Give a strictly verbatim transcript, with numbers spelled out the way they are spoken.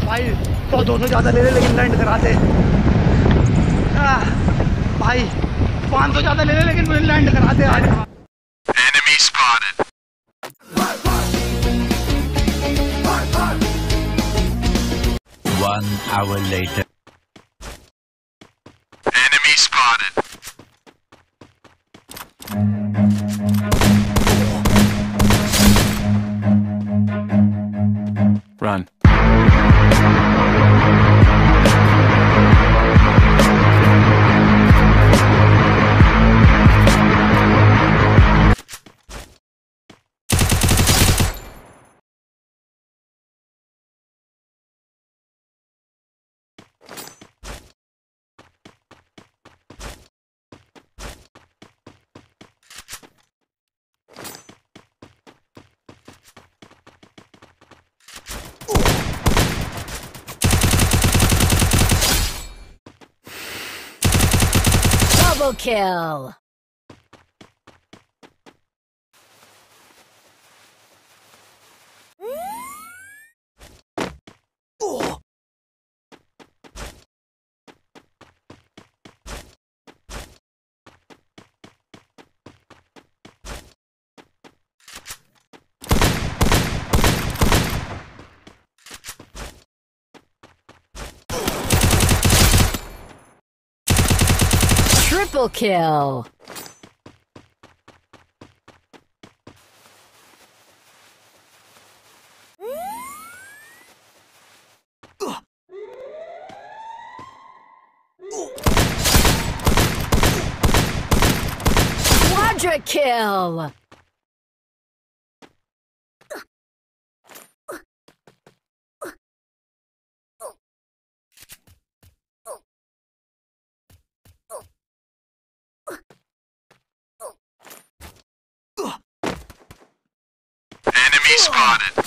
भाई सौ दो सौ ज्यादा ले ले लेकिन लैंड करा दे। आह, भाई पाँच सौ ज्यादा ले ले लेकिन मुझे लैंड करा दे आज। Enemy spotted. One hour later. Enemy spotted. Run. Double kill! Triple kill! Quadra kill! Enemy spotted.